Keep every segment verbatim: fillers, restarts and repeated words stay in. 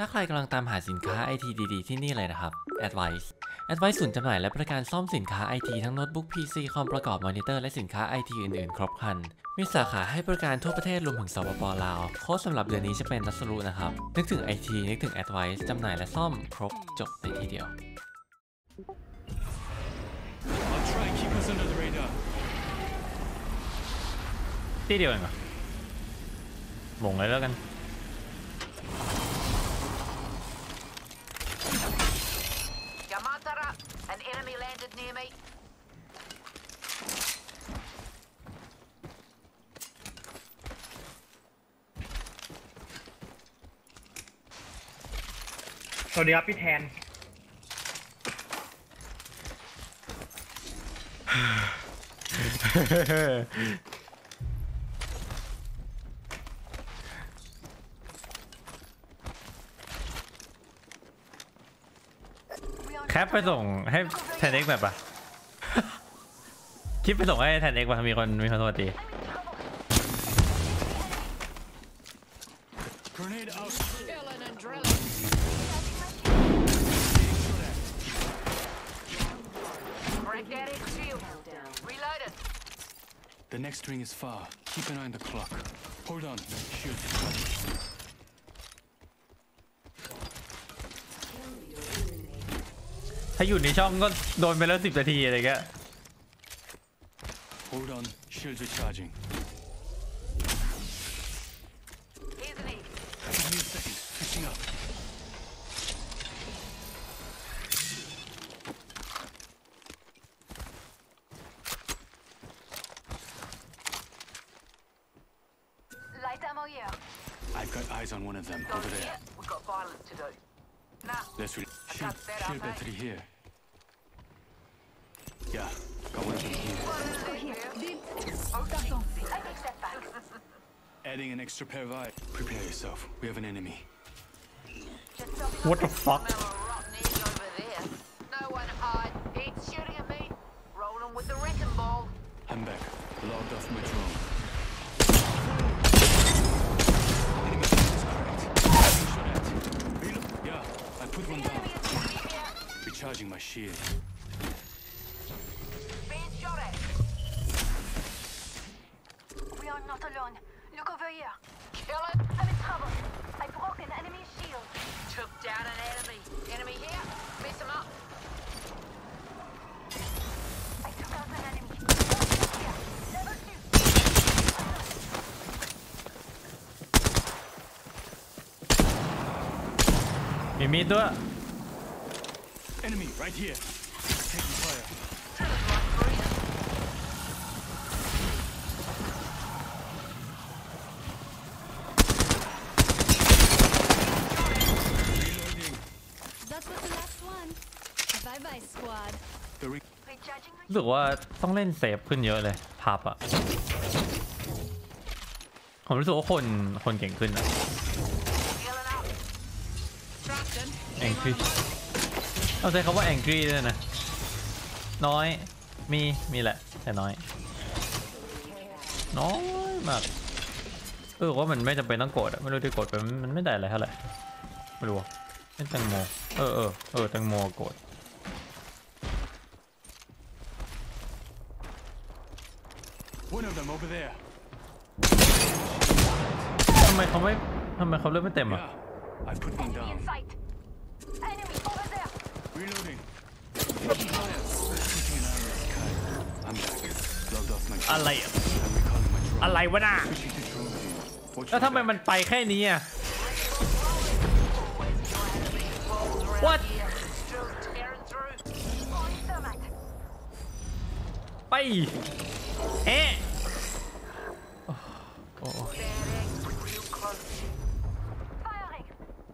ถ้าใครกำลังตามหาสินค้า ไอ ที ดีๆที่นี่เลยนะครับ Advice Advice ศูนย์จำหน่ายและบริการซ่อมสินค้า ไอ ที ทั้งโน้ตบุ๊ก พี ซี คอมประกอบมอนิเตอร์และสินค้า ไอ ที อื่นๆครบครันมีสาขาให้บริการทั่วประเทศรวมถึงสปป.ลาวโค้ดสำหรับเดือนนี้จะเป็นนัสรุนะครับนึกถึง ไอ ที นึกถึง Advice จำหน่ายและซ่อมครบจบในที่เดียวที่เดียวเองเหรอหม่งเลยแล้วกัน An enemy landed near me. สวัสดีครับพี่แทนแคปไปส่งให้แทนเอ็กแบบปะคลิปไปส่งให้แทนเอ็กป่ะมีคนมีคนสวัสดี The next ring is far. Keep an eye on the clock. Hold on. Shoot. ถ้าอยู่ในช่องก็โดนไปแล้วสิบนาทีอะไรเงี้ย Hold on. Shields recharging. Here's an egg. Give me a second. Fixing up. Light ammo here. I've got eyes on one of them Go over there. here. We've got violence to do. Nah. Let's re- I shield, got that shield up, battery here. Yeah, got one of them here. Go here. I take that back. Adding an extra pair of eyes. Prepare yourself. We have an enemy. Just something What the fuck? Smell a rotten egg over there. No one hide. It's shooting at me. Rolling with the wrecking ball. I'm back. Logged off my drone. Yeah, I put one down. Recharging my shield. Being shot at. We are not alone. Look over here. Kill it. I'm in trouble. I broke an enemy's shield. Took down an enemy. Enemy here. Mess him up. I took out an enemy. Here. Level two. มีมีดด้วย Enemy right here. Taking fire. Reloading. That was the last one. Bye bye, squad. The ring. Recharging my รู้สึกว่าต้องเล่นเซฟขึ้นเยอะเลยพับอะผมรู้สึกว่าคนคนเก่งขึ้นอะ healing up. Trapped. แองกี้เอาใจเขาว่าแองกี้ด้วยนะน้อยมีมีแหละแต่น้อยน้อยมากเออว่ามันไม่จำเป็นต้องกดอะไม่รู้ที่กดไปมันไม่ได้อะไรเท่าไหร่ไม่รู้เป็นแตงโมเออเออเออแตงโมกด One of them over there. ทำไมเขาไม่ทำไมเขาเลือกไม่เต็มอ่ะ Yeah, I put one down. In sight. Enemy over there. Reloading. Taking fire. Keeping an eye on the sky. I'm back. Logged off my drone. อะไรอะ I'm recalling my drone. อะไรวะน่ะ Switching to drone view. Watch แล้ว my ทำไม back. มันไปแค่นี้อ่ะ What? Still tearing through. On thermite. ไปเอ๊ะโอ้ Bad eggs real close. Firing.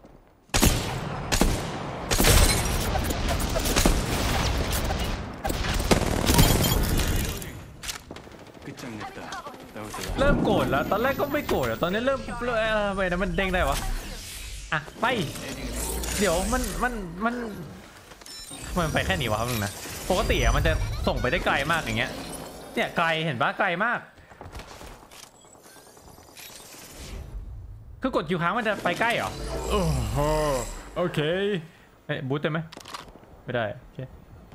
끝장냈다. That was the last. เริ่มโกรธแล้วตอนแรกก็ไม่โกรธอะตอนนี้เริ่มเริ่มเอ่อไปนะมันเด้งได้วะอ่ะไปเดี๋ยวมันมันมันทำไมมันไปแค่นี้วะครับมึงนะปกติอะมันจะส่งไปได้ไกลมากอย่างเงี้ยเนี่ยไกลเห็นปะไกลมากคือกดคิวค้างมันจะไปใกล้เหรอโอ้โหโอเคเฮ้ยบูทได้ไหมไม่ได้โอเค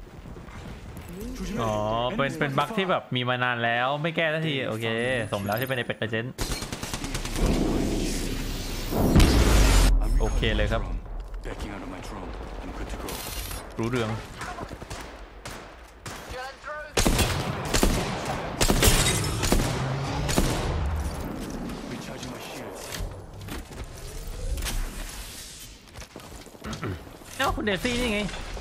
อ๋อเป็นเป็นบั๊กที่แบบมีมานานแล้วไม่แก้สักทีโอเคสมแล้วที่เป็น Apex Legends โอเคเลยครับรู้เรื่อง เอ้าคุณเดซี่นี่ไง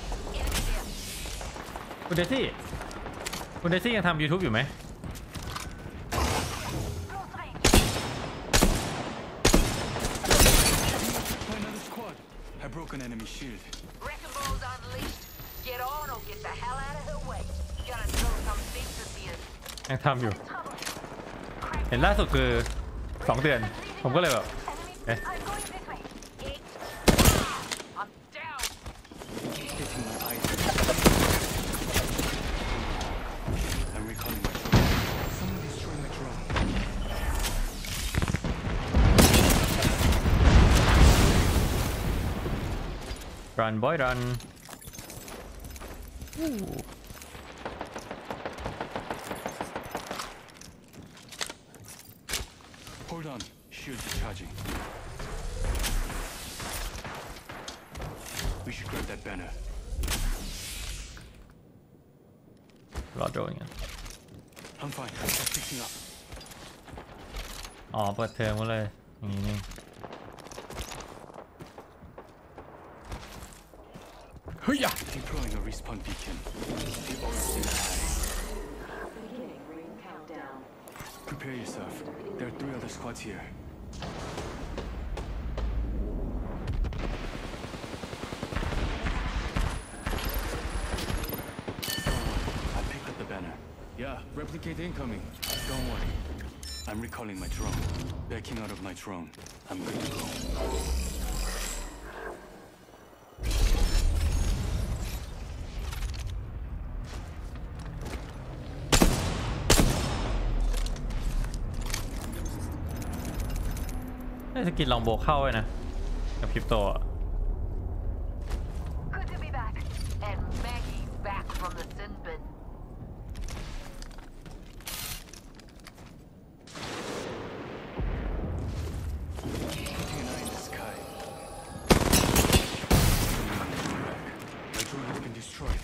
คุณเดซี่คุณเดซี่ยังทำ YouTube อยู่ไหม Broken enemy shield. Wrecking balls unleashed. Get on or get the hell out of her way. Gotta throw some things at you. ยังทำอยู่เห็นล่าสุดคือสองเดือนผมก็เลยแบบเอ๊ะ I'm going this way. Eight. I'm down. Getting my eyes. I'm recalling my drone. Someone destroying my drone. run boy run Hold on. Shields are charging. We should grab that banner. รอโดนกัน I'm fine. I'm just fixing up. อ๋อเปิดเทอมก็เลยอย่างนี้นี่ Deploying a respawn beacon. The aura is high. Beginning ring countdown. Prepare yourself. There are three other squads here. I picked up the banner. Yeah, replicate incoming. Don't worry. I'm recalling my drone. Backing out of my drone. I'm good to go. น่าจะกินลองโบเข้าไว้นะกับคริปโต Good to be back. And Maggie back from the sin bin. Keeping an eye in the sky. My drone has been destroyed.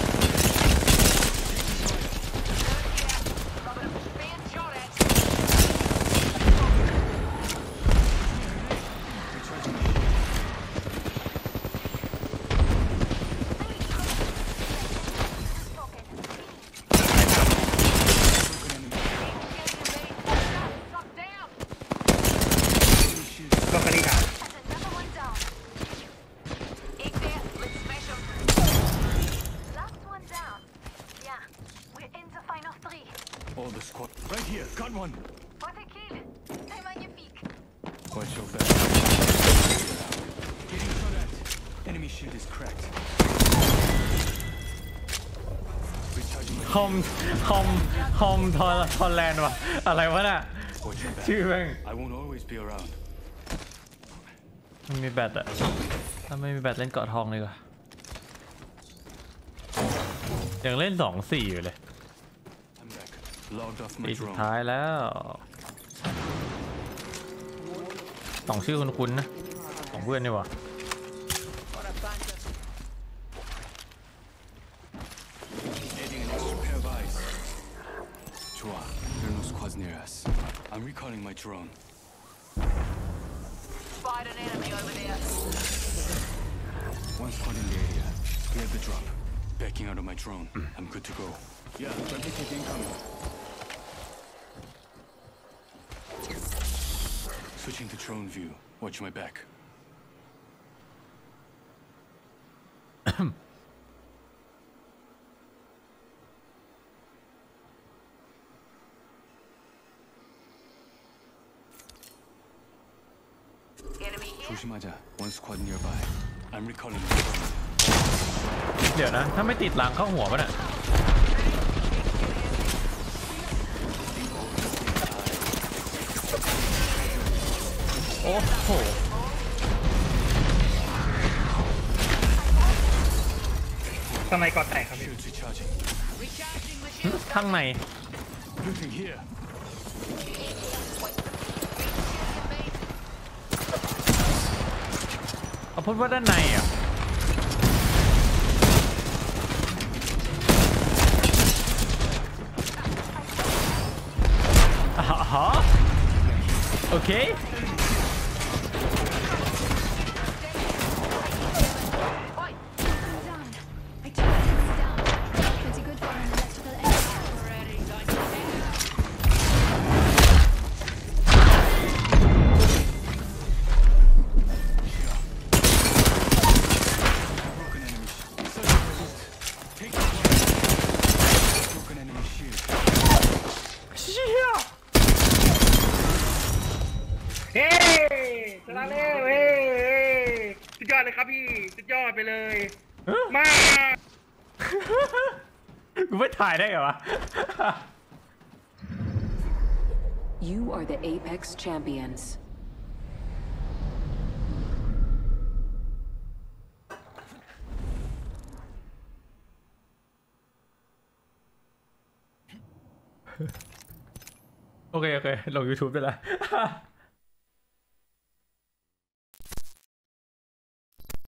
All the squad. Right here. Got one. What a kill! C'est magnifique. Quite sure that. Getting shot at. Enemy shield is cracked. Recharging my ฮอมฮอมฮอมทอร์ทอร์แลนด์วะอะไรวะน่ะ Watch your back. ชื่อแม่ง I won't always be around. มันมีแบตอะถ้าไม่มีแบตเล่นเกาะทองเลยกว่ายังเล่นสองสี่อยู่เลย I'm back. Logged off ปี my สุด drone. ท้ายแล้วสองชื่อคุ้นๆนะของเพื่อนนี่วะ Adding an extra pair of eyes. Chua, there are no squads near us. I'm recalling my drone. Spied an enemy over there. One squad in the area. We have the drop. Backing out of my drone. I'm good to go. Yeah, replicate incoming. Switching to drone view. Watch my back. Enemy here. 조심하자. One squad nearby. I'm recalling my drone. เดี๋ยวนะ ถ้าไม่ติดหลังเข้าหัวป่ะน่ะโอ้โหทำไมก่อนแตกครับพี่ Shields recharging. ข้างใน Looting here. เอาพูดว่าด้านในอ่ะอ่าฮะโอเค Done. I took things down. Pretty good for an electrical expert. Broken enemy. Search for loot. Take the one. Broken enemy shield. เชี่ยเฮ้ชนะแล้วเฮ้สุดยอดเลยครับพี่สุดยอดไปเลยมากูไม่ถ่ายได้เหรอวะ You are the Apex champions. โอเค โอเค ลง YouTube ได้แล้ว